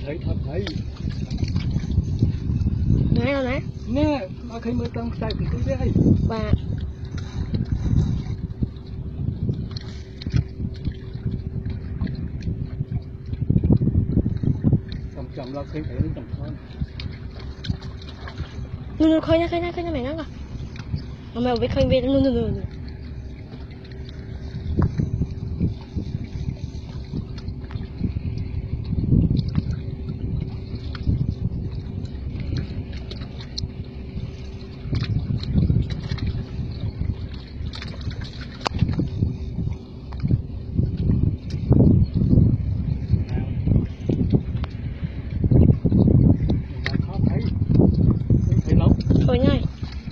thấy thật thấy nè đâu nè nè mà khi mới tăng tay thì tôi thấy và chậm là khi thấy nó chậm hơn nu khơi nha mày nó rồi mày bị khơi về nu thôi nhá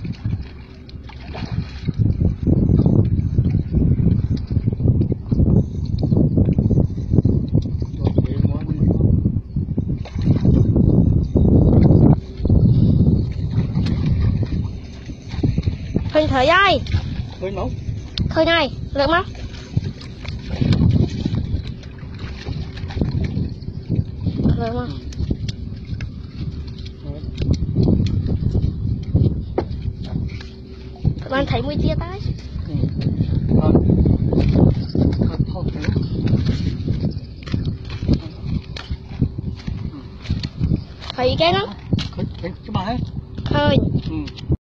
khơi thở dây khơi máu khơi này được không được không bạn thấy mùi tia tay phải cái đó cái bà ấy khơi